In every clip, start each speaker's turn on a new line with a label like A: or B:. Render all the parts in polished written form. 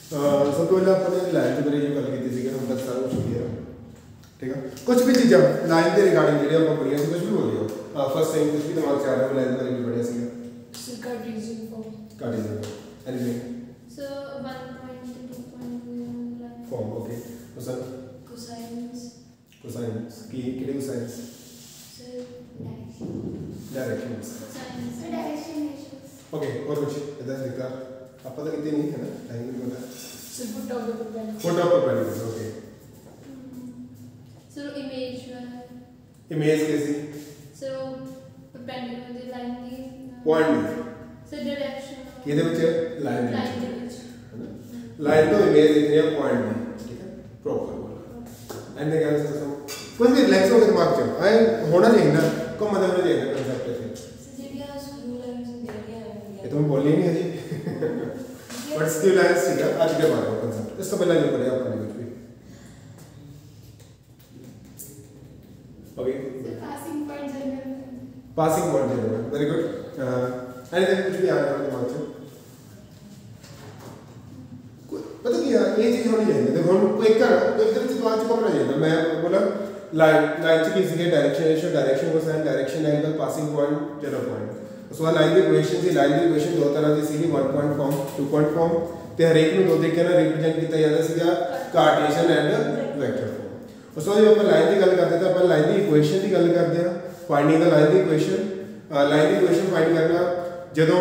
A: सब तो पहले अपने लाइन के बारे में गल की थी हम तक सारा कुछ क्लियर है ठीक है कुछ भी चीज़ा लाइन के रिगार्डिंग जो आप पढ़िया से कुछ भी बोल रहे हो फर्स्ट टाइम कुछ भी दिमाग से आ रहा है लाइन के बारे में पढ़िया सी
B: cartesian form
A: anything
B: so 1 point to 2 point
A: form okay तो सर
B: cosines
A: की कितने cosines
B: so
A: डायरेक्शन
B: cosines
A: ओके और कुछ इधर लिखा आप पता कितने नहीं है ना टाइम भी पता
B: so put of the perpendicular
A: photo पर पढ़िए ओके
B: so
A: इमेज कैसी
B: so perpendicular the line the
A: point
B: so direction
A: ये दे बच्चे line
B: line the which
A: line तो इमेज इतनी है पॉइंट में ठीक है प्रॉपर बोला एंड क्या है सर कुछ भी रिलैक्स हो के दिमाग चल आए होना चाहिए ना को मतलब होना चाहिए कांसेप्ट ऐसे ये तो मैं बोल ही नहीं है जी बट स्किल लाइंस ठीक है आज के बारे में कांसेप्ट इससे पहले जो पढ़े आपने कुछ भी ओके पासिंग पॉइंट है वेरी गुड एनीथिंग कुछ भी आ रहा है दिमाग से पता क्या ये चीज होनी चाहिए देखो हम कोई कर कोई तरह से बात करना चाहिए मैं बोला लाइन से किसी के डायरेक्शन को sine direction angle passing point general point उसके बाद लाइन की इक्वेशन थी लाइन की इक्वेशन दो तरह की सी 1 पॉइंट फॉर्म 2 पॉइंट फॉर्म ते हर एक में दो तरीके ਨਾਲ रिप्रेजेंट किया जाता ਸੀਗਾ कार्टेशियन एंड वेक्टर फॉर्म उसके बाद जब अपन लाइन की गल करते हैं अपन लाइन की इक्वेशन की गल करते हैं फाइंडिंग द लाइन की इक्वेशन फाइंड करना ਜਦੋਂ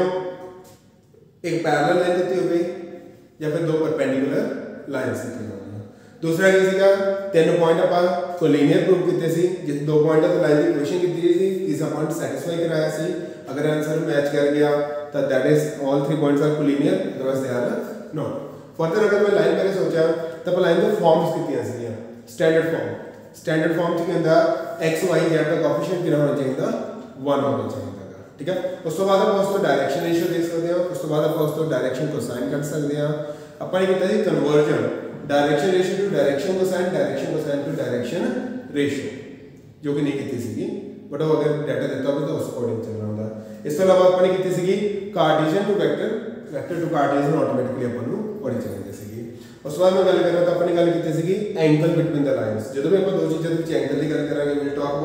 A: एक पैरेलल लाइन ਦਿੱਤੀ ਹੋਵੇ या फिर दो परपेंडिकुलर लाइंस ਦਿੱਤੀਆਂ ਹੋਣ दूसरा ਕੀ ਸੀਗਾ तीन पॉइंट ਆਪਾਂ कोलिनियर प्रूव ਕੀਤੇ ਸੀ ਜਿਸ दो पॉइंट ਤੇ ਲਾਈਨ ਦੀ ਇਕੁਏਸ਼ਨ ਕੀਤੀ ਸੀ तीसरा पॉइंट ਸੈਟੀਸਫਾਈ ਕਰਾਇਆ ਸੀ अगर आंसर मैच कर गया तो that is all 3 points are collinear otherwise they are not further अगर मैं लाइन मैंने सोचा तो लाइन के फॉर्म्स कीतियां ਸੀ स्टैंडर्ड फॉर्म च कहंदा x y z का कोएफिशिएंट कितना होना चाहिए 1 होना चाहिए ठीक है उस तो बाद आप उसको डायरेक्शन रेशियो देख सकते हो उस तो बाद आप उसको डायरेक्शन कोसाइन कर सकते हैं अपन ये कहते हैं conversion direction ratio to direction cosine to direction ratio जो कि नहीं कीती सीगी बट वो अगर डाटा देता हो तो उस अकॉर्डिंग चल रहा होता इस तो अलावा अपन ने कीती सीगी Cartesian to vector to Cartesian automatically अपन नु पढ़ी चलती सीगी उस बाद मैं गल करा तो अपन ने गल कीती सीगी एंगल बिटवीन द लाइंस जब भी अपन दो चीज़ों के बीच एंगल की गल करांगे will talk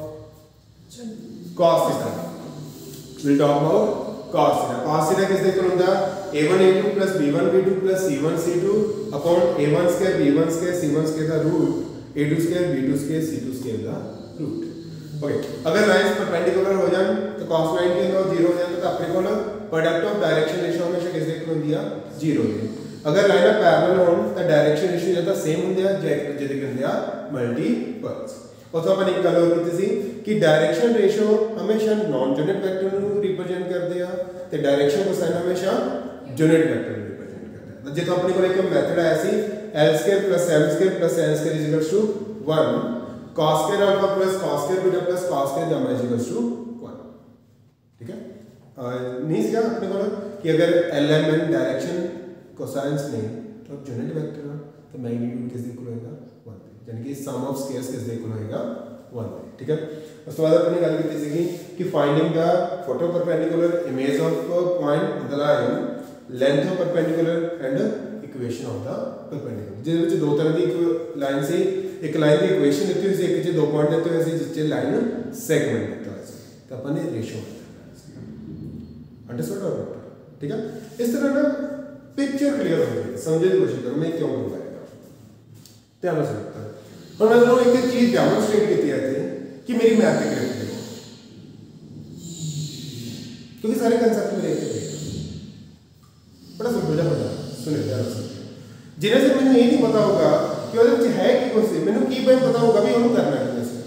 A: about cos theta we'll talk about cos theta. Cos theta किससे इक्वल होता है a1 a2 plus b1 b2 plus c1 c2 upon a1 square b1 square c1 square का root a2 square b2 square c2 square का root okay अगर lines perpendicular हो जाए तो cos 90 का 0 हो जाए तो अपने को प्रोडक्ट ऑफ डायरेक्शन रेशियो हमेशा किससे इक्वल होती है 0 होती है अगर लाइन पैरेलल हो तो डायरेक्शन रेशियो ज्यादा सेम होती है ਜਿਹਦੇ ਕਹਿੰਦੇ ਆ मल्टीपल्स और तो अपन एक गल और कीती सी कि डायरेक्शन रेशियो हमेशा नॉन यूनिट वेक्टर ਨੂੰ रिप्रेजेंट करते हैं ते डायरेक्शन कोसाइन हमेशा यूनिट वेक्टर ਨੂੰ रिप्रेजेंट करते हैं ਜੇ ਤਾਂ ਆਪਣੇ ਕੋਲ ਇੱਕ ਮੈਥਡ ਆਇਆ ਸੀ l² + m² + n² 1 cos² α + cos² β + cos² γ 1 ठीक है नहीं सीखा अपने को कि अगर lmn डायरेक्शन कोसाइंस नहीं तो यूनिट वेक्टर तो मैग्नीट्यूड किसके इक्वल होगा 1 यानी कि सम ऑफ स्क्वायर्स किसके इक्वल होगा 1 ठीक है उस तो बाद अपनी गल की थी कि finding the foot of perpendicular image of point of the line length of perpendicular and equation of the perpendicular जिस ਵਿੱਚ दो तरह की लाइन से एक लाइन की इक्वेशन ਦਿੱਤੀ ਹੋਈ ਸੀ ਇੱਕ ਚ दो पॉइंट ਦਿੱਤੇ ਹੋਏ ਸੀ ਜਿਸ ਚ लाइन सेगमेंट ਦਿੱਤਾ ਹੋਇਆ ਸੀ ਤਾਂ ਆਪਾਂ ਨੇ ਰੇਸ਼ੋ अंडरस्टूड और ठीक है इस तरह ना पिक्चर क्लियर हो जाए समझने की कोशिश करो मैं क्यों बोल रहा हूं ध्यान से सुनता और मैं दोनों एक चीज डेमोंस्ट्रेट की थी कि मेरी मैथ की ग्रेड देखो क्योंकि सारे कंसेप्ट मेरे एक थे बड़ा सिंपल है सुनिए ध्यान से जिन्हें से मैंने ये नहीं पता होगा कि ਉਹਦੇ ਵਿੱਚ है कि कुछ मैंने की भाई पता होगा भी ਉਹਨੂੰ करना है जैसे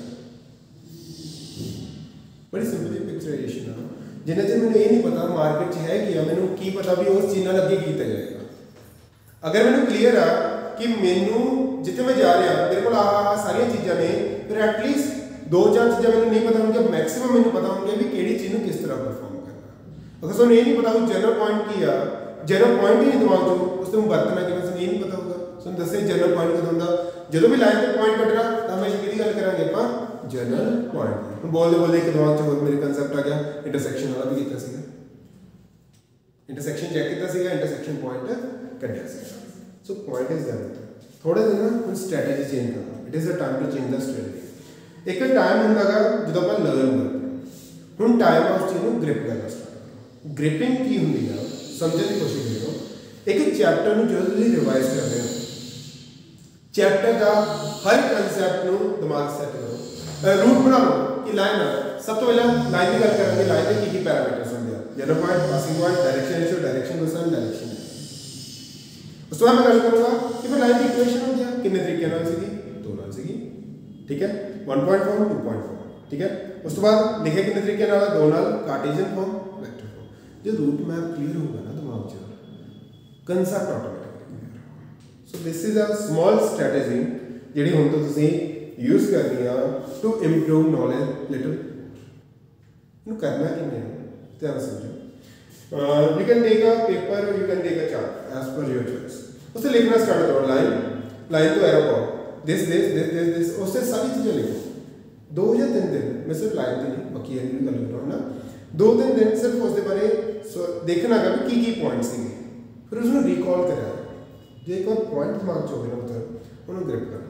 A: बड़ी सिंपल पिक्चराइजेशन है जिन्हें से मैंने ये नहीं पता मार्केट है कि मैंने की पता भी उस चीज ਨਾਲ ਅੱਗੇ ਕੀਤਾ ਜਾਏਗਾ अगर मैंने क्लियर है कि मैनू जिथे मैं जा रहा मेरे को सारिया चीज़ा ने फिर एटलीस्ट 2-4 चीज़ा मैंने नहीं पता होंगे मैक्सिमम मैंने पता होंगे भी कि चीज़ किस तरह परफॉर्म करना अगर सुन ये नहीं पता जनरल पॉइंट की आ जनरल पॉइंट ही नहीं दिमाग चो उसमें बरतना कि ये नहीं पता होगा सुन दसे जनरल पॉइंट कदों का जो भी लाइन पर पॉइंट कटना तो हमेशा कि गल करेंगे आप जनरल पॉइंट बोलते बोलते एक दिमाग च मेरे कंसैप्ट आ गया इंटरसैक्शन वाला भी किया इंटरसैक्शन चेक किया इंटरसैक्शन पॉइंट कढ़िया सो पॉइंट इज दैट थोड़े दिन ना हम स्ट्रैटेजी चेंज करना it is a time to change the strategy एक टाइम ਹੁੰਦਾ ਗਾ ਜਦੋਂ ਆਪਾਂ ਲਰਨ ਕਰਦੇ ਹਾਂ ਹੁਣ ਟਾਈਮ ਆ ਉਸ ਚੀਜ਼ ਨੂੰ ਗ੍ਰਿਪ ਕਰਨਾ ਸਟਾਰਟ ਕਰੋ ਗ੍ਰਿਪਿੰਗ ਕੀ ਹੁੰਦੀ ਆ ਸਮਝਣ ਦੀ ਕੋਸ਼ਿਸ਼ ਕਰੋ ਇੱਕ ਚੈਪਟਰ ਨੂੰ ਜਦੋਂ ਤੁਸੀਂ ਰਿਵਾਈਜ਼ ਕਰਦੇ ਹੋ ਚੈਪਟਰ ਦਾ ਹਰ ਕਨਸੈਪਟ ਨੂੰ ਦਿਮਾਗ ਸੈੱਟ ਕਰੋ ਰੂਟ ਬਣਾ ਲਓ ਕਿ ਲਾਈਨ ਆ ਸਭ ਤੋਂ ਪਹਿਲਾਂ ਲਾਈਨ ਦੀ ਗੱਲ ਕਰਾਂਗੇ ਲਾਈਨ ਦੇ ਕੀ ਪੈਰਾਮੀਟਰਸ ਹੁੰਦੇ ਆ general point passing point direction ratio direction cosine direction ਉਸ ਤੋਂ ਬਾਅਦ ਮੈਂ ਗੱਲ ਕਰੂੰਗਾ ਕਿ ਫਿਰ ਲਾਈਨ ਦੀ ਇਕੁਏਸ਼ਨ ਹੁੰਦੀ ਆ ਕਿੰਨੇ ਤਰੀਕੇ ਨਾਲ ਸੀਗੀ ਦੋ ਨਾਲ ਸੀਗੀ ਠੀਕ ਹੈ 1.4 2.4 ठीक है उस तो बाद लिखे कितने तरीके नाल दो नाल कार्टेशियन फॉर्म वेक्टर फॉर्म जो रूट मैप क्लियर होगा ना दिमाग च concept automatically clear so this is a small strategy ਜਿਹੜੀ ਹੁਣ ਤੋਂ ਤੁਸੀਂ ਯੂਜ਼ ਕਰਨੀ ਆ ਟੂ ਇੰਪਰੂਵ ਨੌਲੇਜ ਲਿਟਲ ਇਹਨੂੰ ਕਰਨਾ ਕਿਵੇਂ ਹੈ ਧਿਆਨ ਸਮਝੋ you can take a paper or you can take a chart as per your choice उसे लिखना स्टार्ट करो लाइन तो एरो पाओ दिस उससे सारी चीजें लिखो 2 या 3 दिन मैं सिर्फ लाइन की नहीं बाकी है गल कर रहा हूँ ना 2-3 दिन सिर्फ उसके बारे देखना का भी की पॉइंट्स थे फिर उसमें रिकॉल करा जो एक और पॉइंट दिमाग च हो गया मतलब उन्होंने ग्रिप कर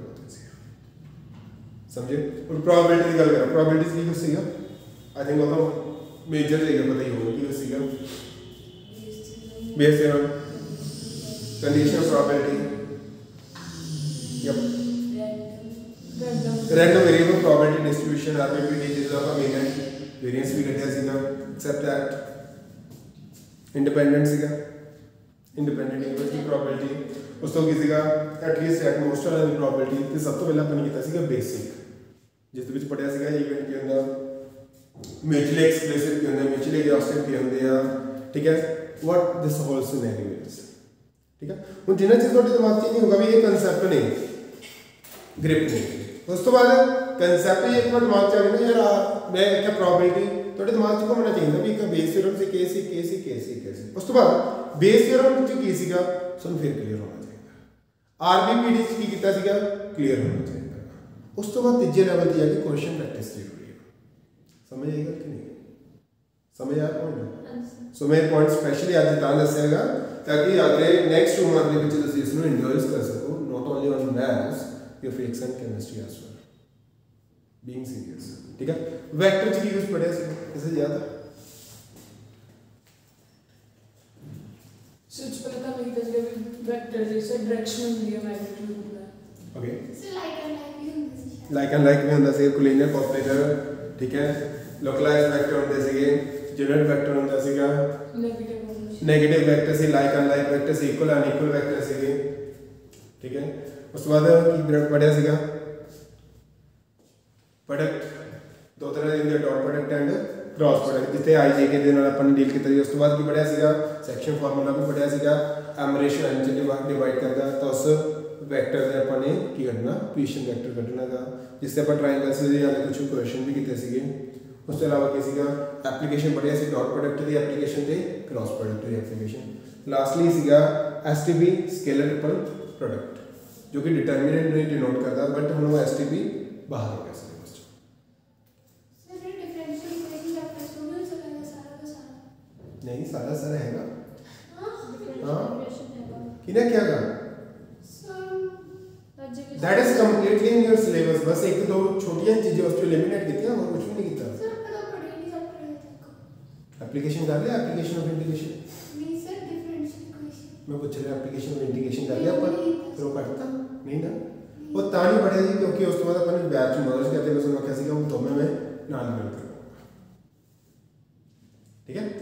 A: समझे और प्रोबेबिलिटी की गल करा प्रोबेबिलिटीज की कुछ सीगा आई थिंक वो तो मेजर जगह पता ही होगा कि कुछ सीगा Bayes theorem condition of probability yup random variable probability distribution RPPD जिसका का मेन वेरिएंस भी घटिया सीगा एक्सेप्ट दैट इंडिपेंडेंट सीगा इंडिपेंडेंट इक्वल की प्रोबेबिलिटी उस तो किसी का एटलीस्ट एट मोस्ट वाला दी प्रोबेबिलिटी ते सब तो पहला अपन कीता सीगा बेसिक जिस विच पढ़िया सीगा इवेंट के अंदर म्यूचुअली एक्सक्लूसिव के अंदर म्यूचुअली एग्जॉस्टिव के अंदर ठीक है what this whole scenario is ठीक है हुन जिन्ना चीज ਤੁਹਾਡੇ ਦਿਮਾਗ 'ਚ नहीं होगा भी ये कांसेप्ट नहीं ग्रिप नहीं उस तो बाद कंसेप्ट ही एक बार दिमाग च आ गया ना यार मैं क्या प्रोबेबिलिटी थोड़े दिमाग च घूमना चाहिए भी एक बेस थ्योरम से कैसे उस तो बाद बेस थ्योरम च की सीगा सुन फिर क्लियर होना चाहिए आरबीपीडी च की कीता सीगा क्लियर होना चाहिए उस तो बाद तीजे लेवल ते जाके क्वेश्चन प्रैक्टिस जरूरी है समझ आएगा कि नहीं समझ आया पॉइंट सो मैं पॉइंट स्पेशली आज ਤਾਂ ਦੱਸਿਆਗਾ ताकि अगले नेक्स्ट 2 मंथ ਦੇ ਵਿੱਚ ਤੁਸੀਂ ਇਸ ਨੂੰ ਇੰਜੋਏ ਕਰ ਸਕੋ not only on maths your physics and chemistry as well being serious ठीक है वेक्टर च की यूज पढ़िया सी इसे याद है
C: सच पता नहीं था कि वेक्टर जैसे डायरेक्शन होती है मैग्नीट्यूड होता
A: okay
B: So
A: like and like में ਹੁੰਦਾ ਸੀ कोलिनियर ऑपरेटर ठीक है लोकलाइज्ड वेक्टर ਹੁੰਦੇ ਸੀਗੇ यूनिट वेक्टर ਹੁੰਦਾ ਸੀਗਾ नेगेटिव वेक्टर से लाइक एंड लाइक वेक्टर से इक्वल एंड इक्वल वेक्टर ਸੀਗੇ ठीक है उस बाद की पढ़िया सीगा प्रोडक्ट दो तरह के dot product and cross product जिथे आई जे के दे नाल अपन डील कीता उस तो बाद की पढ़िया सीगा सेक्शन फार्मूला भी पढ़िया सीगा m रेशियो n च डिवाइड करदा तो उस वेक्टर दे अपन ने की करना पोजीशन वेक्टर कढना दा जिससे अपन ट्रायंगल से वाले कुछ क्वेश्चन भी कीते सीगे उस तो अलावा की सीगा एप्लीकेशन पढ़िया सी डॉट प्रोडक्ट दी एप्लीकेशन ते क्रॉस प्रोडक्ट दी एप्लीकेशन लास्टली सीगा एसटीपी स्केलर ट्रिपल प्रोडक्ट जो कि डिटर्मिनेंट नहीं डिनोट करता बट हम लोग एसटीपी बाहर हो गया सिलेबस
B: सर ये डिफरेंशियल इक्वेशन का प्रश्न मिल सकेगा सारा का सारा
A: नहीं सारा हैगा
B: हां
A: किने क्या कहा
B: sir
A: that is completely in your syllabus बस एक दो छोटियां चीजें उसको एलिमिनेट की थी और कुछ भी नहीं किया
B: सर पता पढ़े नहीं सब पढ़े
A: एप्लीकेशन कर लिया एप्लीकेशन ऑफ इंटीग्रेशन
B: नहीं सर डिफरेंशियल इक्वेशन
A: मैं पूछ रहा एप्लीकेशन ऑफ इंटीग्रेशन कर लिया पर फिर वो पढ़ता नहीं ना वो तानी पढ़ेगी क्योंकि उस तो बाद अपन बैच में मर्ज करते हैं उसमें कैसे का वो तो मैं नाल निकल करूंगा ठीक है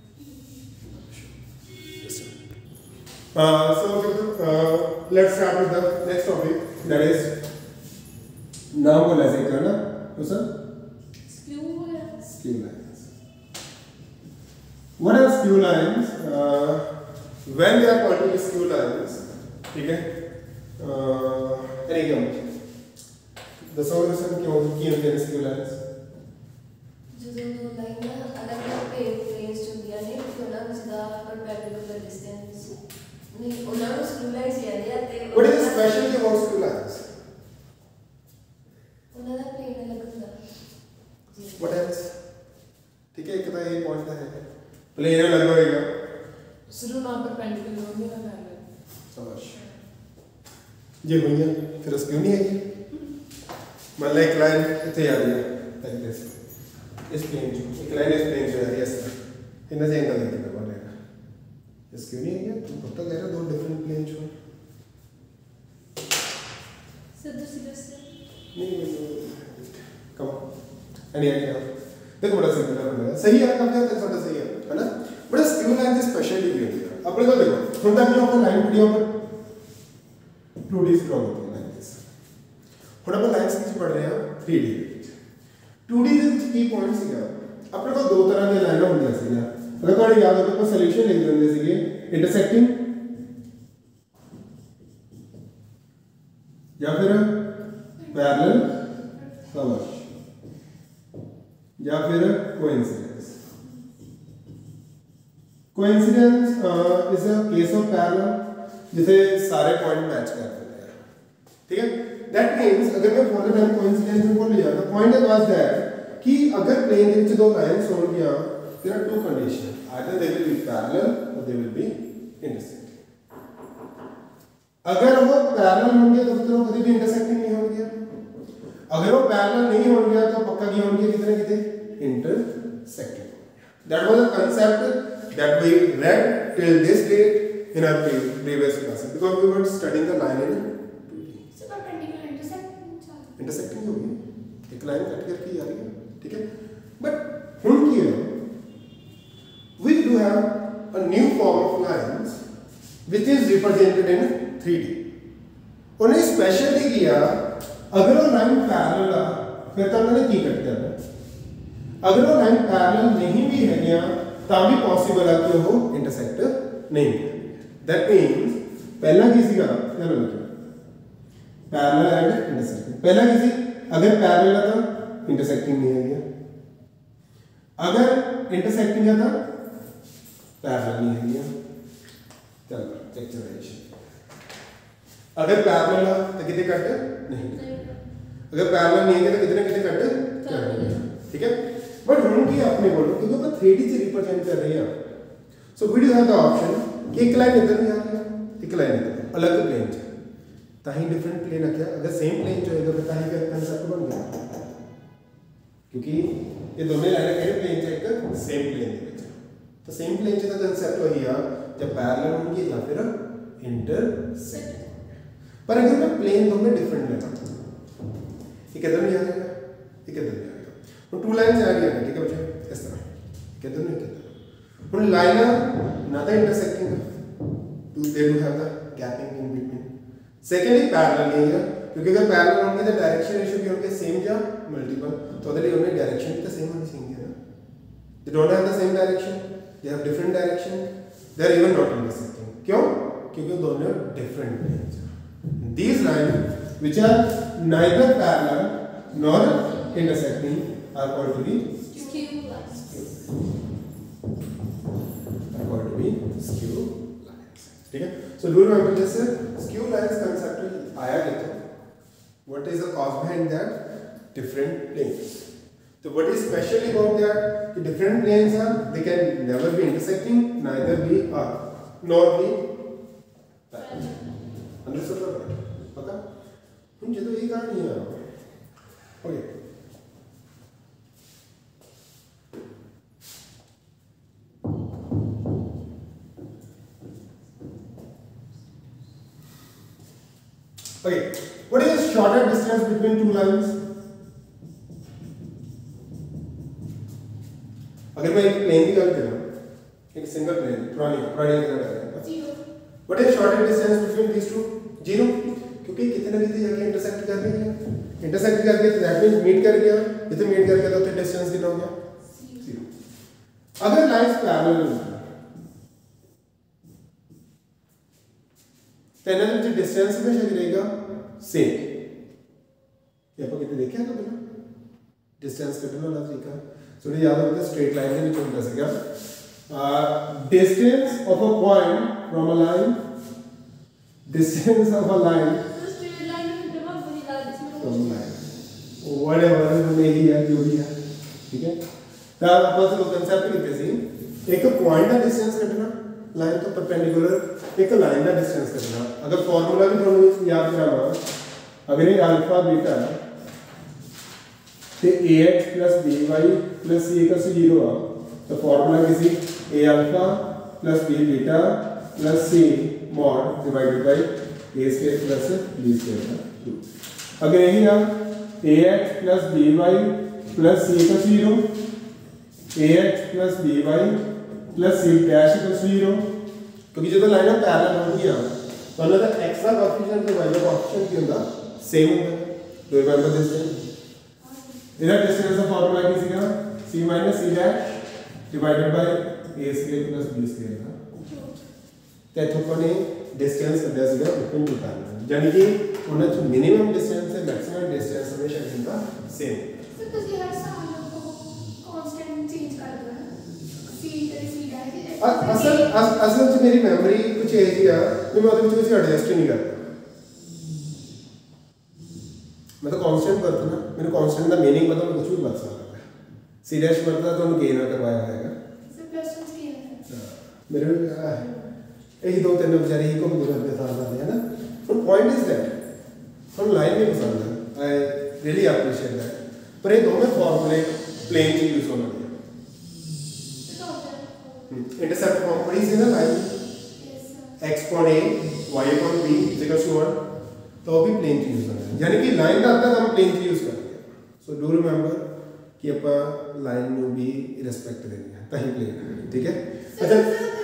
A: so let's start with the next topic that is नाम को ऐसे करना तो sir skew lines what are skew lines when they are pointing to skew lines ठीक है एग्जाम the solution क्यों की होते हैं skew lines
D: ਜਦੋਂ ਦੋ ਲਾਈਨਾਂ ਅਲੱਗ-ਅਲੱਗ ਪਲੇਸ ਹੁੰਦੀਆਂ ਨੇ ਉਹਨਾਂ ਵਿੱਚ ਦਾ ਪਰਪੈਂਡੀਕੂਲਰ ਡਿਸਟੈਂਸ ਨਹੀਂ ਉਹਨਾਂ ਨੂੰ ਸਕੂ ਲਾਈਨਸ ਕਹਿੰਦੇ ਆ ਤੇ
A: what is the specialty about skew lines
D: ਉਹਨਾਂ ਦਾ ਪਲੇਨ ਅਲੱਗ ਹੁੰਦਾ
A: what else ठीक है एक तो ये पॉइंट है प्लेन अलग होएगा
C: शुरू ना परपेंडिकुलर होंगे ना पैरेलल
A: समझ जे हुई है फिर स्क्यू नहीं है। मान लो एक लाइन इतने आ रही है लाइक दिस, इस प्लेन जो एक लाइन इस प्लेन जो आ रही है इस तरह इनमें से एंगल देखिए कौन रहेगा, स्क्यू नहीं है। तुम कब तक कह रहे हो दो डिफरेंट प्लेन जो नहीं कम एनी आइडिया। देखो बड़ा सिंपल है, सही है काफी हद तक थोड़ा सही है ना, बड़ा स्क्यू लाइन की स्पेशलिटी भी होती है। अपने को देखो थोड़ा भी आपको लाइन वीडियो पर 2D ड्रॉ होती है लाइक दिस। थोड़ा अपन लाइंस की पढ़ रहे हैं 3D 2D ਦੇ ਵਿੱਚ ਕੀ ਪੁਆਇੰਟ ਸੀਗਾ ਆਪਣੇ ਕੋਲ ਦੋ ਤਰ੍ਹਾਂ ਦੀਆਂ ਲਾਈਨਾਂ ਹੁੰਦੀਆਂ ਸੀਗੀਆਂ। ਅਗਰ ਤੁਹਾਨੂੰ ਯਾਦ ਹੋਵੇ ਆਪਾਂ ਸੋਲੂਸ਼ਨ ਲਿਖ ਦਿੰਦੇ ਸੀਗੇ ਇੰਟਰਸੈਕਟਿੰਗ या फिर पैरेलल कवर्स या फिर coincidence. Coincidence is a case of parallel जिसे सारे पॉइंट मैच कर देते हैं, ठीक है। दैट मींस अगर मैं फॉर द टाइम कोइंसिडेंस में बोल लिया तो पॉइंट वाज दैट कि अगर प्लेन के बीच दो लाइंस होंगे there are two condition, either they will be parallel और दे विल बी इंटरसेक्ट। अगर वो पैरेलल होंगे तो फिर वो कभी भी इंटरसेक्टिंग नहीं होंगे, अगर वो पैरेलल नहीं होंगे तो पक्का की होंगे कितने कितने intersecting. That was a concept that we read till this date in our previous classes because we were studying the line in 2D।
B: सब परपेंडिकुलर इंटरसेक्टिंग
A: इंटरसेक्टिंग होगी, एक लाइन कट करके आ रही है, ठीक है। बट हुन की we do have a new form of lines which is represented in 3D। उन्हें स्पेशली किया अगर वो लाइन पैरेलल आ फिर तो उन्होंने की कट करना, अगर वो लाइन पैरेलल नहीं भी है गया तो भी पॉसिबल है कि वो इंटरसेक्ट नहीं है। दैट मींस पहला किसी का क्या मतलब पैरेलल एंड इंटरसेक्टिंग। पहला किसी अगर पैरेलल था इंटरसेक्टिंग नहीं है गया, अगर इंटरसेक्टिंग है था पैरेलल नहीं है गया। चलो पिक्चराइजेशन अगर पैरेलल है तो कितने कट नहीं, अगर पैरेलल नहीं है तो कितने कितने कट करेंगे, ठीक है। बट हम की आपने बोलो क्योंकि अपन 3D से रिप्रेजेंट कर रहे हैं, so we do have the option कि एक लाइन इधर नहीं आ रही है एक लाइन इधर अलग प्लेन है ताही डिफरेंट प्लेन है क्या, अगर सेम प्लेन जो है तो ताही का कांसेप्ट बन गया क्योंकि ये दोनों लाइनें कह प्लेन से एक सेम प्लेन है तो सेम प्लेन से का कांसेप्ट वही है जब पैरेलल होंगे या फिर इंटरसेक्ट। पर अगर मैं प्लेन दोनों डिफरेंट लेता ये किधर नहीं आ जाएगा ये किधर नहीं आएगा, तो टू लाइंस आ गई है, ठीक है बच्चे इस तरह किधर नहीं किधर ਹੁਣ ਲਾਈਨ ਨਾ ਤਾਂ intersecting to they do have the gapping in between. Secondly parallel ਨਹੀਂ ਹੈ क्योंकि अगर पैरेलल होंगे तो डायरेक्शन रेशियो भी होंगे सेम या मल्टीपल, तो ਉਹਦੇ ਲਈ ਉਹਨੇ डायरेक्शन भी तो सेम होनी चाहिए ना। they don't have the same direction, they have different direction, they are even not intersecting। क्यों? क्योंकि वो दोनों different planes हैं। these lines which are neither parallel nor intersecting are called to be
B: skew lines।
A: skew lines, ठीक है। so do remember this skew lines concept आया कितना, what is the cause behind that, different planes। so what is special about that, the different planes are they can never be intersecting, neither be nor be parallel। understood पता मुझे तो यही कहानी है। Okay Okay, what is the shorter distance between two lines? अगर मैं एक plane की बात करूं, एक सिंगल प्लेन पुरानी की बात करें,
B: zero.
A: what is shorter distance between these two? Zero, क्योंकि कितने ना कितने जाके इंटरसेक्ट कर रही है, इंटरसेक्ट करके तो दैट मींस मीट कर गया, जितने मीट कर गया तो उतने डिस्टेंस कितना हो गया जीरो। अगर लाइंस पैरेलल हैं तो इनमें जो डिस्टेंस हमेशा रहेगा सेम। ये आप कितने देखे हैं तो बिना डिस्टेंस कटने वाला तरीका, सो ये याद होगा स्ट्रेट लाइन में भी कर सकेगा। Distance of a point from a line, distance of a line
B: straight line में इंटरवल वही लाइन
A: फ्रॉम लाइन व्हाटएवर में ही है जो भी है, ठीक है। तो अपन से कांसेप्ट लिखते सी एक पॉइंट का डिस्टेंस कटना लाइन तो परपेंडिकुलर एक लाइन का डिस्टेंस कटना। अगर फॉर्मूला भी थोड़ा याद करावा, अगर ये अल्फा बीटा तो ax plus by plus c का 0 आ, तो फॉर्मूला किसी a alpha plus b beta plus c mod divided by a square plus b square का 2। अगर यही ना ax plus by plus c का 0, ax plus by plus c dash का 0, क्योंकि जो लाइन पैरेलल होगी आ तो ना द x का कोएफिशिएंट तो y का कोएफिशिएंट की होता सेम होगा। Do you remember this thing? इधर डिस्टेंस का फार्मूला किसी का c minus c dash divided by a square plus b square का। तो इथों डिस्टेंस कदा सीगा ओपन निकालना, यानी कि उन्हें जो मिनिमम डिस्टेंस है मैक्सिमम डिस्टेंस हमेशा इनका सेम।
B: सर तो हर साल को कांस्टेंट चेंज कर दो ना, c डैश
A: असल में मेरी मेमोरी कुछ ऐसी है कि मैं उसमें कुछ एडजस्ट ही नहीं करता। मैं तो कांस्टेंट करता ना, मेरे कांस्टेंट का मीनिंग पता, मैं कुछ भी बता सकता है। सी डैश करता तो उन्हें गेन करवाया होगा
B: सर प्लस 1 स्केल है
A: मेरे यही दो तीन बेचारे ही को भी गुजर के साथ आते हैं ना। बट पॉइंट इज दैट हम लाइन में पसंद है, आई रियली अप्रिशिएट दैट, पर ये दोनों फॉर्मूले प्लेन से यूज होना चाहिए। इंटरसेप्ट फॉर्म पढ़ी थी ना line, x upon a y upon b is equal to 1, तो भी प्लेन यूज करना है, यानी कि लाइन का तक हम प्लेन यूज करेंगे। सो डू रिमेंबर कि अपन लाइन में भी रिस्पेक्ट देनी है तभी प्लेन, ठीक है? अच्छा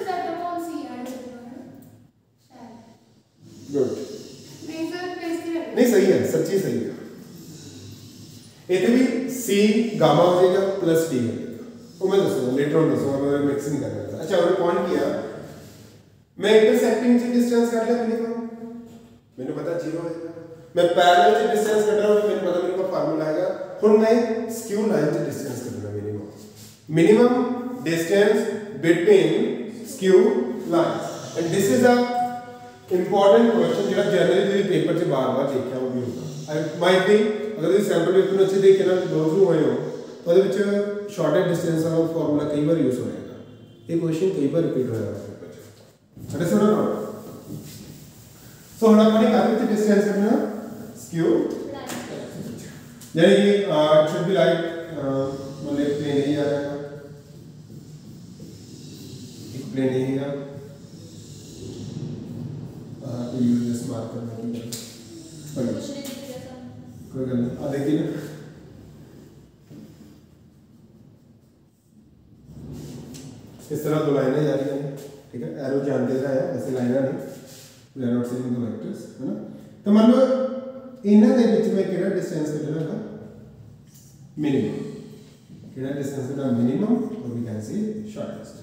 A: गुड, नहीं सही है, सच्ची सही है। इतने भी c गामा हो जाएगा प्लस d हो जाएगा, वो मैं दसूंगा लेटर ऑन दसूंगा, मैं मिक्सिंग कर रहा था। अच्छा और पॉइंट किया मैं इंटरसेक्टिंग से डिस्टेंस कर लिया मिनिमम, मैंने पता 0 है। मैं पैरेलल से डिस्टेंस कर रहा हूं, मैंने पता मेरे को फार्मूला आएगा। फिर मैं स्क्यू लाइन से डिस्टेंस करना minimum distance between skew lines, and this is a important question जो जनरली पेपर से बार-बार देखा हो भी होगा। आई माइट बी अगर ये सैंपल पेपर में अच्छे देखे ना दो थ्रू होए हो तो ਉਹਦੇ ਵਿੱਚ शॉर्टेज डिस्टेंस का फार्मूला कई बार यूज होएगा, ये क्वेश्चन कई बार रिपीट होएगा पेपर में। अच्छा सुनो ना, सो हम अपने कार्य से डिस्टेंस करना स्क्यू यानी कि इट शुड बी लाइक मतलब प्लेन ही आ जाएगा, एक प्लेन ही है तो यूज दिस मार्कर में की कोई गल नहीं। देखिए ना इस तरह दो लाइनें जा रही हैं, ठीक है? एरो जानते रहा है ऐसे लाइनें नहीं, we are not seeing the vectors, है ना? तो मान लो इन्हां दे विच मैं केड़ा डिस्टेंस कढना है मिनिमम, केड़ा डिस्टेंस कढना मिनिमम और वी कैन सी शॉर्टेस्ट।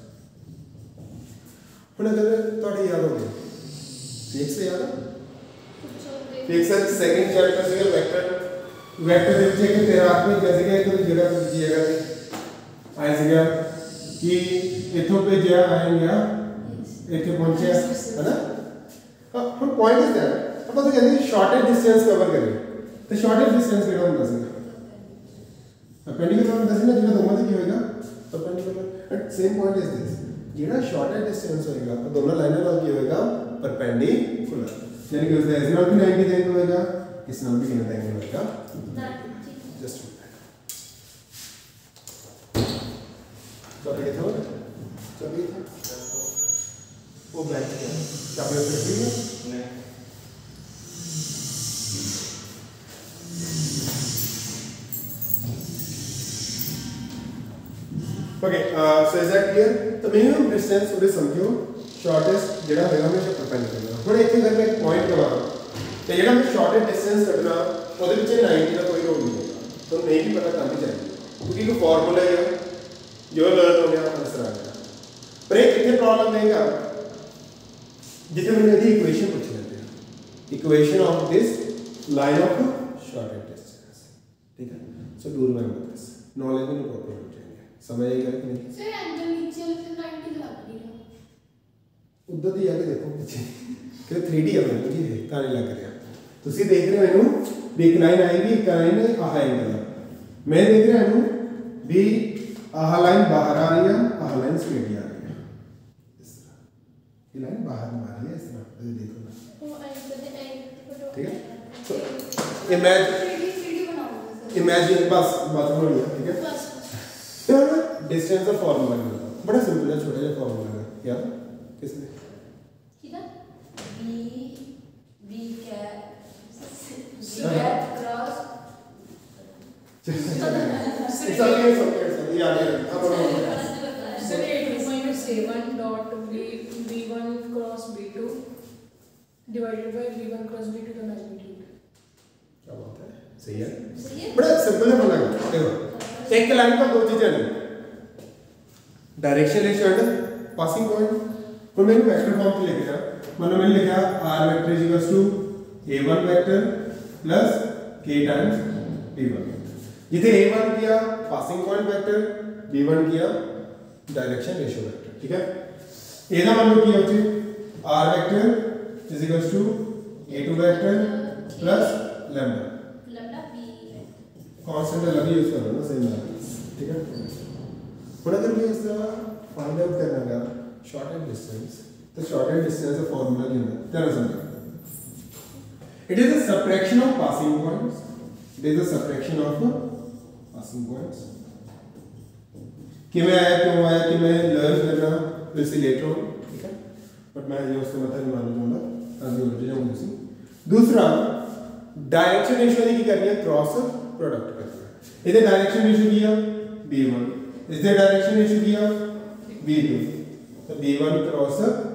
A: हुन अगर थोड़ी याद हो गई फिक्स से याद फिक्स सेकंड चैप्टर से वेक्टर वेक्टर दे विच एक तेरा हाथ में जैसे कि एक जगह दी जगह पे आए सीगा कि इथों पे जो आएंगे इथे पहुंचे, है ना? अब पॉइंट इज दैट अपन तो कहते हैं शॉर्टेज डिस्टेंस कवर करें, तो शॉर्टेज डिस्टेंस केड़ा ਹੁੰਦਾ ਸੀ परपेंडिकुलर ਹੁੰਦਾ ਸੀ ਨਾ, ਜਿਹੜਾ ਦੋਵਾਂ ਤੇ ਕੀ ਹੋਏਗਾ perpendicular. And same point is this, ਜਿਹੜਾ शॉर्टेज डिस्टेंस होएगा तो दोनों लाइनों ਨਾਲ ਕੀ ਹੋਏਗਾ परपेंडिकुलर, यानी कि उसका इस नाल भी 90 एंगल होएगा, इस नाल भी कितना एंगल होएगा 90। जस्ट चलिए तो चलिए वो ब्लैक क्या चाबी रखी है नहीं okay so is that clear? तो मिनिमम डिस्टेंस और समझो शॉर्टेस्ट जेड़ा होगा हमेशा परपेंडिकुलर। हुन इथे अगर मैं एक पॉइंट लगा तो जेड़ा मैं शॉर्टेस्ट डिस्टेंस कटना ओदे विच 90 का कोई रोल नहीं होगा, तो नहीं भी पता करनी चाहिए क्योंकि कोई फार्मूला है जो लर्न हो गया आंसर आ गया। पर एक कितने प्रॉब्लम देगा जिसे मैंने यदि इक्वेशन पूछ लेते हैं, equation of this line of shortest distance, ठीक है? So do remember this, knowledge में प्रॉपर हो जाएंगे, समझ आएगा कि नहीं?
B: सर एंगल नीचे से 90 लग रही है
A: उधर ही आके देखो पीछे कि 3D है मतलब ये ताने लग रहा ਤੁਸੀਂ देख रहे हो भी एक लाइन आएगी, एक लाइन आह एंगल है, मैं देख रहा हूं भी आह लाइन बाहर आ रही है, आह लाइन स्ट्रेट आ रही है, इस तरह ये लाइन बाहर आ रही है, इस तरह देखो ना ठीक है। तो इमेजिन बस बात हो रही है, ठीक है। तो डिस्टेंस का फॉर्मूला है, बड़ा सिंपल है, छोटा सा फॉर्मूला है यार, किसने
D: B cat cross
A: it's okay yeah अब
C: Sir, A2 minus A1 dot B1 cross B2 divided by B1 cross B2 का magnitude।
A: क्या बात है, सही है,
D: सही है।
A: बड़ा सिंपल है बना। देखो एक लाइन पर दो चीजें हैं, direction ratio and passing point. तो मैंने वेक्टर फॉर्म में लिखा, मतलब मैंने लिखा r vector is equal to a1 vector plus k times b1। जिसे a1 किया पासिंग पॉइंट वेक्टर, b1 किया डायरेक्शन रेशियो वेक्टर, ठीक है। ए का मतलब क्या होती है, r vector is equal to a2 vector plus lambda
D: b
A: constant अलग यूज कर रहा हूं ना, सही है, ठीक है। और अगर मैं इसका फाइंड आउट करना है शॉर्टेस्ट डिस्टेंस, तो शॉर्टेस्ट डिस्टेंस का फार्मूला क्या है, ध्यान समझो। It is a subtraction of passing points, it is a subtraction of passing points. कि मैं आया क्यों आया कि मैं लर्न करना फिर से लेटर हूं, ठीक है, बट मैं ये उसको मतलब नहीं मानना चाहूंगा, आगे उलझ जाऊंगा उसी। दूसरा डायरेक्शन रेशियो की करनी है, क्रॉस प्रोडक्ट करना है। इधर डायरेक्शन रेशियो किया b1, इधर डायरेक्शन रेशियो किया b2, तो b1 क्रॉस।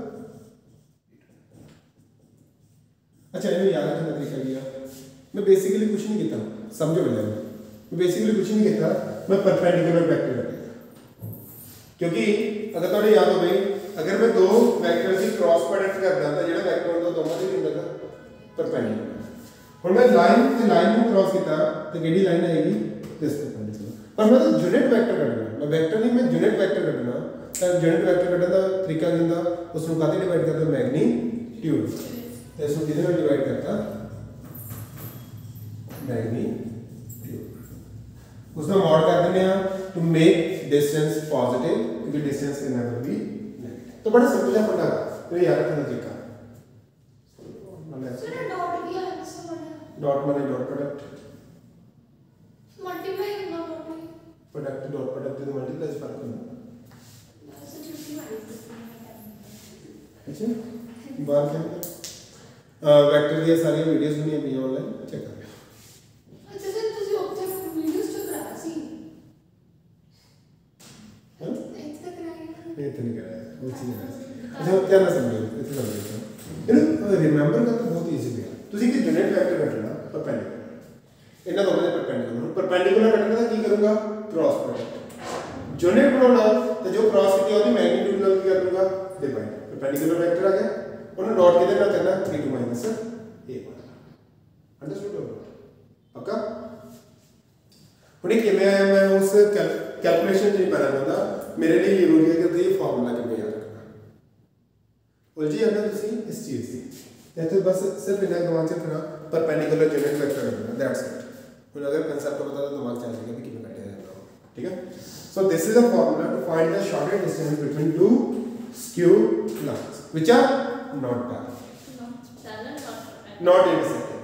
A: अच्छा इन्हें याद रखने का तरीका किया, मैं बेसिकली कुछ नहीं कहता, समझो पहले मैं बेसिकली कुछ नहीं कहता, मैं परपेंडिकुलर वेक्टर रखेगा, क्योंकि अगर तुम्हें याद हो गई, अगर मैं दो वेक्टर की क्रॉस प्रोडक्ट करता था, जेड़ा वेक्टर होता दोनों के अंदर था परपेंडिकुलर। और मैं लाइन से लाइन को क्रॉस किया तो केडी लाइन आएगी दिस परपेंडिकुलर। पर मैं तो यूनिट वेक्टर कटना, मैं वेक्टर नहीं, मैं यूनिट वेक्टर कटना। तो यूनिट वेक्टर कटने का तरीका किंदा, उसको काते डिवाइड करते मैग्नीट्यूड, तो इसको कितने में डिवाइड करता मैग्नीट्यूड, उसमें मॉड कर देने हैं टू मेक डिस्टेंस पॉजिटिव, क्योंकि distance can never be negative. तो बड़ा सिंपल है फंडा, तो याद रखना तरीका। डॉट माने डॉट प्रोडक्ट,
B: मल्टीप्लाई करना डॉट
A: प्रोडक्ट डॉट प्रोडक्ट तो मल्टीप्लाई से फर्क होना। अच्छा बार क्या वेक्टर की सारी वीडियोस बनी हुई हैं ऑनलाइन, चेक कर लो।
B: अच्छा सर ਤੁਸੀਂ ਉੱਥੇ ਵੀਡੀਓਸ ਚ ਕਰਾ ਸੀ
A: हां
B: ਇੱਕ ਤੱਕ ਕਰਾਇਆ
A: नहीं तो नहीं कराया, वो चीज है। अच्छा क्या ना समझो, इतना समझो यू रिमेंबर करना बहुत इजी है। ਤੁਸੀਂ ਕਿ यूनिट वेक्टर कटना परपेंडिकुलर, ਇਹਨਾਂ ਦੋਵਾਂ ਦੇ परपेंडिकुलर कटना ਦਾ ਕੀ ਕਰੂੰਗਾ, क्रॉस प्रोडक्ट। यूनिट बनाना तो जो क्रॉस की होती मैग्नीट्यूड ਨਾਲ ਕੀ ਕਰ ਦੂੰਗਾ डिवाइड, परपेंडिकुलर वेक्टर आ गया, ਉਹਨੂੰ डॉट किधर ना करना 3 - a1। अंडरस्टूड हो पक्का। ਹੁਣ ਕਿਵੇਂ ਮੈਂ ਉਸ कैलकुलेशन नहीं करना चाहता, मेरे लिए जरूरी है कि ये फार्मूला किਵੇਂ याद रखना। उलझी जाना ਤੁਸੀਂ इस चीज से, तो बस सिर्फ इतना दिमाग से रखना, परपेंडिकुलर यूनिट वेक्टर रखना, दैट्स इट। फिर अगर कांसेप्ट पता तो दिमाग चल जाएगा कि किਵੇਂ करना है, ठीक है। So this is a formula to find the shortest distance between two skew lines which are not parallel, not intersecting.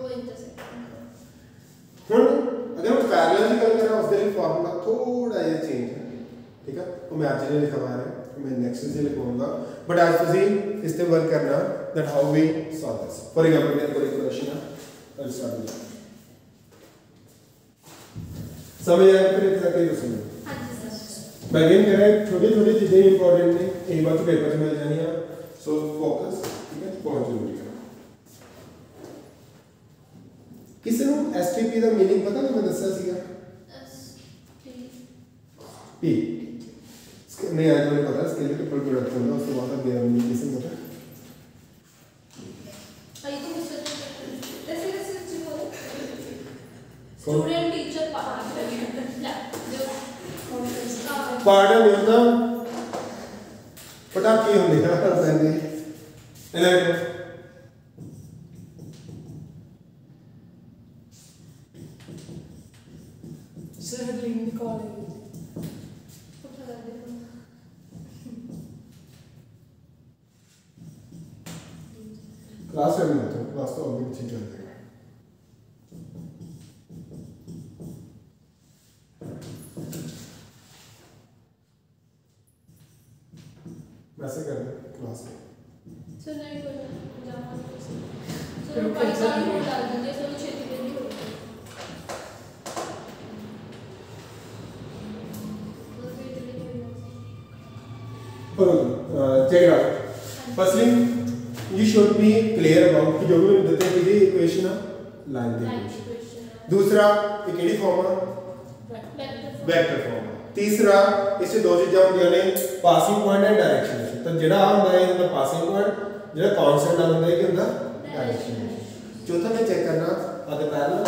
A: ਹੁਣ अगर हम पैरेलल की गल करें उसके लिए फार्मूला थोड़ा ये चेंज है, ठीक है। तो मैं आज नहीं लिखवा रहा, मैं नेक्स्ट से लिखवाऊंगा, बट आज ਤੁਸੀਂ इस पे वर्क करना that how we solve this. For example मेरे को एक क्वेश्चन है, लेट्स स्टार्ट विद समझ आया फिर एग्जैक्टली तो समझ।
D: हां जी सर।
A: बैगिन करें, छोटी-छोटी चीजें इंपॉर्टेंट ने, एक बार तो पेपर में मिल जानी है, सो फोकस, ठीक है, बहुत जरूरी है। किसी ਨੂੰ एसटीपी ਦਾ मीनिंग पता नहीं, मैं ਦੱਸਿਆ ਸੀਗਾ पी नहीं आज मैंने पता स्केल के ऊपर प्रोडक्ट होगा, उसके बाद अब मीनिंग किसी को पता
D: आई तो सर ऐसे कैसे हो स्टूडेंट टीचर पार्टनर
A: नहीं होता, पटाखे होंगे पहले इलेक्ट्रो
C: सर लिंक कॉल है
A: क्लास क्लास 7 में होता है, क्लास तो आगे पीछे चल जाएगा। वैसे कर दे क्लास में।
B: सर नहीं कोई जामा सर पाकिस्तानी कोड डाल दीजिए सर छेती जल्दी हो
A: check it out. Firstly, you should be clear about कि जो भी देते हैं कि इक्वेशन है लाइन की इक्वेशन। दूसरा ये केडी फॉर्म है वेक्टर फॉर्म। तीसरा इससे दो चीज़ां होंदियां ने पासिंग पॉइंट एंड डायरेक्शन। तो जेड़ा ਹੁੰਦਾ है ਇਹਦਾ पासिंग पॉइंट जेड़ा कांस्टेंट ਨਾਲ ਹੁੰਦਾ है कि ਹੁੰਦਾ डायरेक्शन। चौथा में चेक करना आगे पैरेलल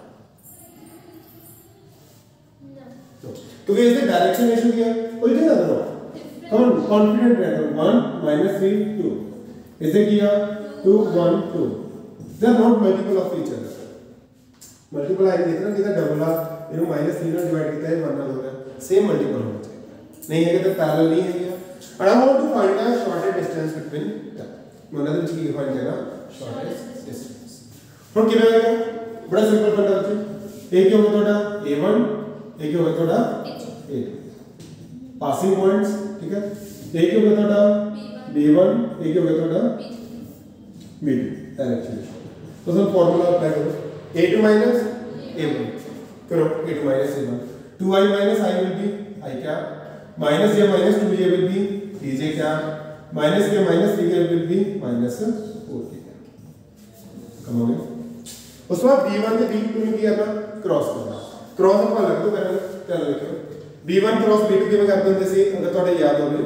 A: क्योंकि इससे डायरेक्शन इशू किया कोई नहीं ना Come on, confident रहना 1 minus 3 2 इसे किया 2 1 2 they are not multiple of each other multiple है देखना कितना डबल है इन्हें माइनस 3 में डिवाइड किया है 1 ना हो रहा है सेम मल्टीपल होना चाहिए नहीं है कि तो पैरेलल नहीं है क्या and I want to find the shortest distance between them मतलब इसकी फाइंड करना shortest distance हम कितना आएगा बड़ा सिंपल फंडा बच्चे एक होगा थोड़ा a1 एक होगा थोड़ा a2 पासिंग पॉइंट्स ठीक है एक होगा थोड़ा b1 एक होगा थोड़ा b2 डायरेक्शन तो सब फार्मूला अप्लाई करो a2 minus a1 करो a2 minus a1 2i minus I will be I cap minus j minus 2j will be 3j cap minus k minus 3k will be minus 4k cap कम हो गया उसके बाद b1 से b2 में क्या करना cross करना क्रॉस अपन लग दो करेंगे चलो देखो b1 क्रॉस b2 किਵੇਂ ਕਰਦੇ ਹੁੰਦੇ ਸੀ ਅਗਰ ਤੁਹਾਡੇ ਯਾਦ ਹੋਵੇ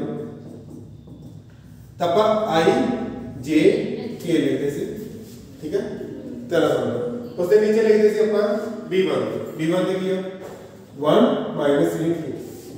A: ਤਾਂ ਆਪਾਂ i j k ਲਿਖਦੇ ਸੀ ਠੀਕ ਹੈ ਚਲੋ ਸਮਝੋ ਉਸ ਦੇ ਨੀਚੇ ਲਿਖਦੇ ਸੀ ਆਪਾਂ b1 ਤੇ ਕੀ ਹੈ 1 minus 3 2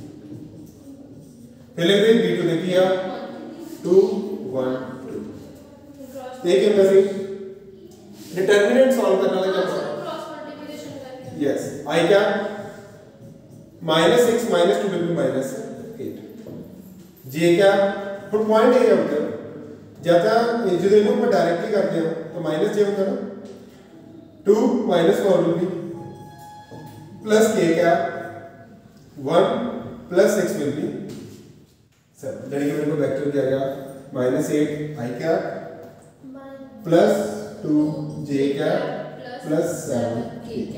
A: ਫਿਰ ਲਿਖਦੇ b2 ਤੇ ਕੀ ਹੈ 2 1 2 ਤੇ ਕੀ ਹੁੰਦਾ ਸੀ डिटरमिनेंट सॉल्व करने वाला क्या
B: क्रॉस मल्टीप्लिकेशन करके
A: यस i क्या minus 6 minus 2 will be minus 8 j क्या ਹੁਣ पॉइंट ये होता है ज्यादा जो इनको पर डायरेक्टली करते हो तो माइनस j होता है ना 2 minus 4 will be plus k क्या 1 plus 6 will be 7 यानी कि मेरे को वेक्टर दिया गया -8 i क्या plus 2 j क्या plus 7 k क्या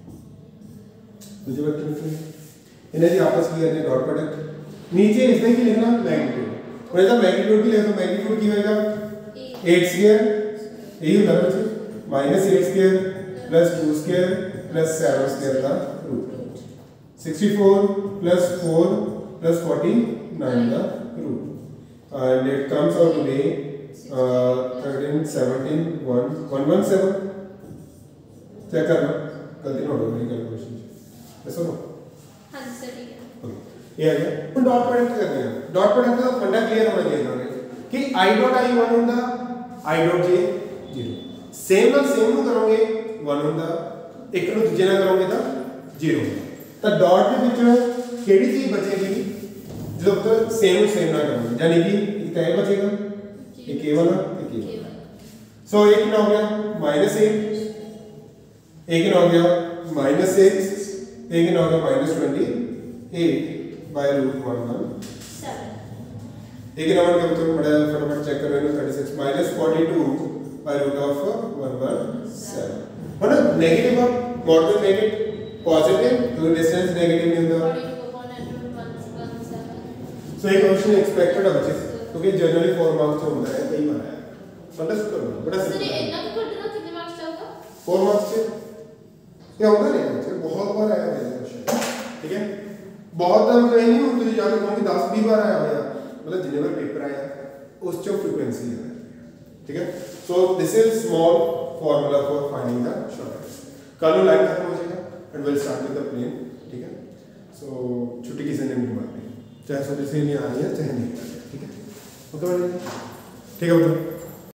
A: मुझे वेक्टर लिखना है इन्हें जी आपस में करने डॉट प्रोडक्ट नीचे इसमें की लिखना मैग्नीट्यूड और ऐसा मैग्नीट्यूड भी लिखो मैग्नीट्यूड की होएगा 8 स्क्वायर यही होता है बच्चे -8 square plus 2 square plus 7 square का रूट 64 प्लस 4 प्लस 49 का root and it comes out to be 13 17 117 check करना गलती ना हो मेरी कैलकुलेशन ऐसा हो
B: हां जी सर ठीक है
A: ओके ये आ गया तो डॉट प्रोडक्ट करते हैं डॉट प्रोडक्ट का फंडा क्लियर होना चाहिए हमें कि i डॉट i 1 ਹੁੰਦਾ i डॉट j 0 सेम ਨਾਲ सेम ਨੂੰ ਕਰੋਗੇ 1 ਹੁੰਦਾ ਇੱਕ ਨੂੰ ਦੂਜੇ ਨਾਲ ਕਰੋਗੇ ਤਾਂ 0 ਤਾਂ ਡਾਟ ਦੇ ਵਿੱਚ ਕਿਹੜੀ ਚੀਜ਼ ਬਚੇਗੀ ਜਦੋਂ ਤੱਕ सेम ਨੂੰ सेम ਨਾਲ ਕਰੋਗੇ ਯਾਨੀ ਕਿ ਇੱਕ ਤਾਂ ਇਹ ਬਚੇਗਾ एक a1 एक a1 सो एक ना हो गया -8 एक ना हो गया -6 एक ना हो गया -28 by root 117 एक ना हो गया तो बड़ा फटाफट चेक करो इन्हें 36 -42 by root of 117 है ना नेगेटिव मॉड में मेक इट पॉजिटिव तो डिस्टेंस नेगेटिव नहीं होता
B: 42
A: सो एक क्वेश्चन एक्सपेक्टेड है बच्चे क्योंकि जनरली 4 मार्क्स से होता है कई बार है अंडरस्टूड करना बड़ा
B: सर ये इतना तो घटना कितने मार्क्स जाएगा
A: 4 मार्क्स से क्या होता नहीं बच्चे बहुत बार आया मेरे क्वेश्चन ठीक है बहुत बार मतलब नहीं होती तो जाके कहूं कि 10 20 बार आया होया मतलब जितने बार पेपर आया उस जो फ्रीक्वेंसी है ठीक है so this is small formula for finding the shortest कल लाइन खत्म हो जाएगा and will start with the plane ठीक है सो छुट्टी किसी ने नहीं मारनी चाहे सर से नहीं आ रही है चाहे नहीं ठीक है ओके ठीक है